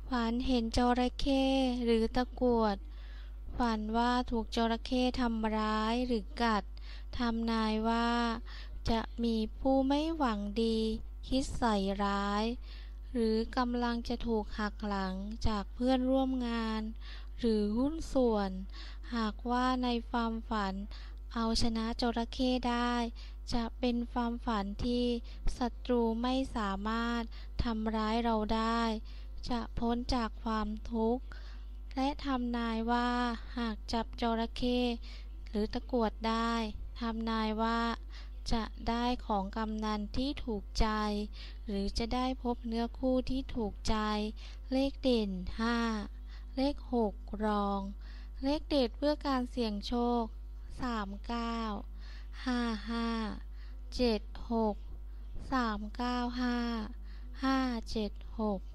ฝันเห็นจระเข้หรือตะกรวดฝันว่าถูกจระเข้ทำร้ายหรือกัดทำนายว่าจะมีผู้ไม่หวังดีคิดใส่ร้ายหรือกำลังจะถูกหักหลังจากเพื่อนร่วมงานหรือหุ้นส่วนหากว่าในความฝันเอาชนะจระเข้ได้จะเป็นความฝันที่ศัตรูไม่สามารถทำร้ายเราได้จะพ้นจากความทุกข์และทำนายว่าหากจับจระเข้หรือตะกรวดได้ทำนายว่าจะได้ของกำนัลที่ถูกใจหรือจะได้พบเนื้อคู่ที่ถูกใจเลขเด่น5เลข6รองเลขเด็ดเพื่อการเสี่ยงโชค39 55 76 395 576